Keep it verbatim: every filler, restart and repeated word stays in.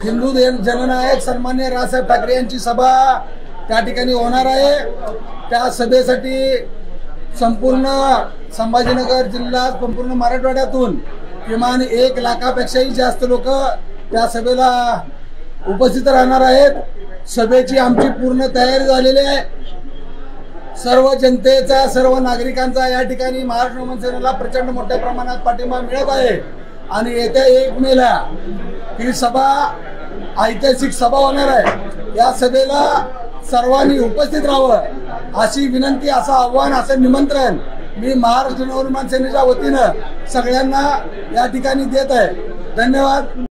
हिंदू जननायक सन्मान्य राजसाहेब ठाकरे यांची सभा त्या ठिकाणी होणार आहे। त्या सभेसाठी संपूर्ण संभाजीनगर जिल्हा संपूर्ण मराठवाड्यातून किमान एक लाखापेक्षाही जास्त लोक त्या सभेला उपस्थित राहणार आहेत। सभेची आमची पूर्ण तयारी झालेली आहे। सर्व जनतेचा सर्व नागरिकांचा या ठिकाणी महाराष्ट्र नवमन सेनेला प्रचंड मोठ्या प्रमाणात पाठिंबा मिळत आहे आणि येत्या एक मेला ही सभा ऐतिहासिक सभा होणार आहे। या सभेला सर्वांनी उपस्थित राहावं अशी विनंती, असं आव्हान, असं निमंत्रण मी महाराष्ट्र नवनिर्माण सेनेच्या वतीनं सगळ्यांना या ठिकाणी देत आहे। धन्यवाद।